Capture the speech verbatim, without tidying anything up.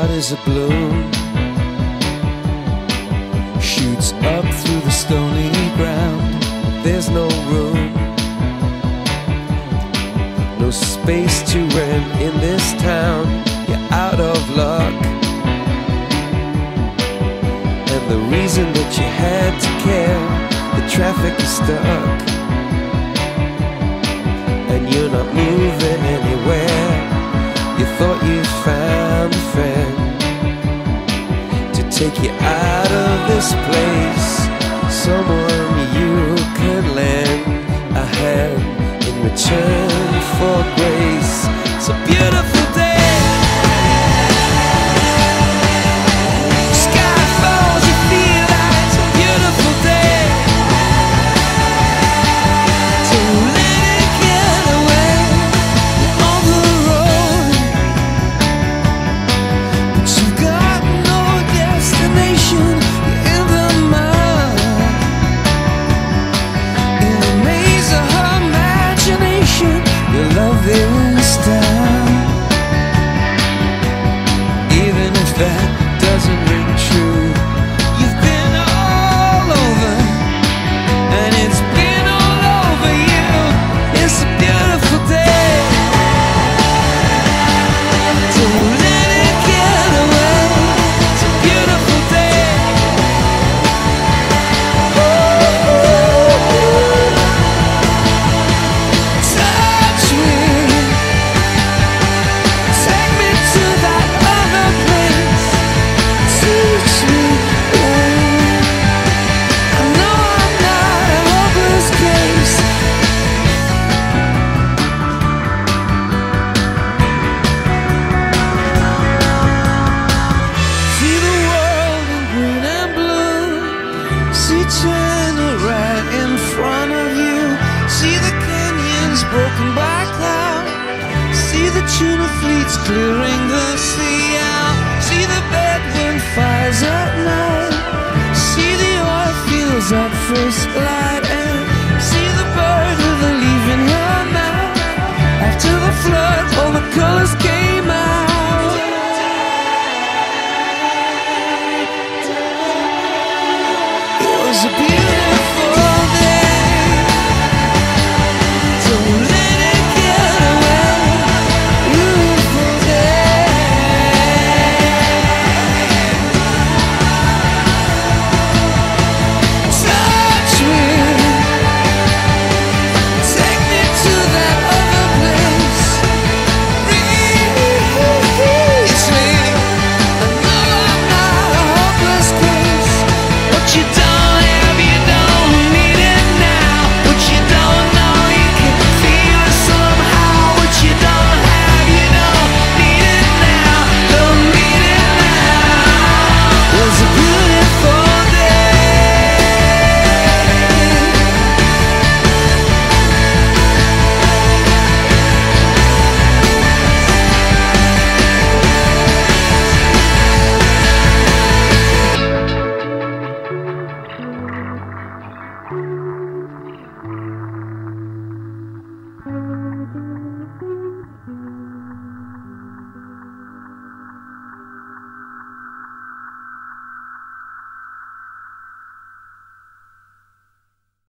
heart is a bloom, shoots up through the stony ground. There's no room, no space to rent in this town. You're out of luck, and the reason that you had to care, the traffic is stuck, and you're not moving anywhere. You thought you found a friend to take you out of this place, someone you could lend a hand in return for grace. It's a beautiful day. Sky falls, you feel like it's a beautiful day. So let it get away on the road, but you've got no destination. You're in the mud, in a maze of her imagination. Your love is down, even if that doesn't ring true. You've been all over, and it's been all over you. It's a beautiful day, so let it get away. It's a beautiful day. Touch me, take me to that other place. Teach me, I know I'm not a hopeless case. See the world in green and blue, see China right in front of you, see the canyons broken by cloud, see the tuna fleets clearing the sea out, see the bedroom fires at night, see the oil fields at first light, and see the bird with a leaf in her mouth. After the flood, all the colors came out. It was a beautiful